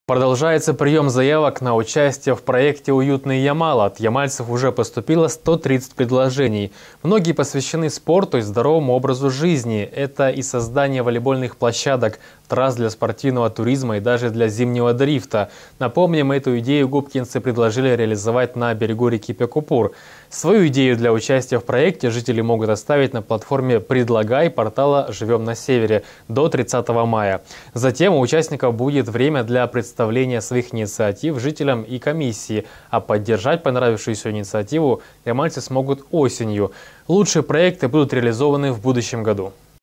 Продолжается прием заявок на участие в проекте «Уютный Ямал». От ямальцев уже поступило 130 предложений. Многие посвящены спорту и здоровому образу жизни. Это и создание волейбольных площадок, трасс для спортивного туризма и даже для зимнего дрифта. Напомним, эту идею губкинцы предложили реализовать на берегу реки Пекупур. Свою идею для участия в проекте жители могут оставить на платформе «Предлагай» портала «Живем на севере» до 30 мая. Затем у участников будет время для представления своих инициатив жителям и комиссии, а поддержать понравившуюся инициативу ямальцы смогут осенью. Лучшие проекты будут реализованы в будущем году.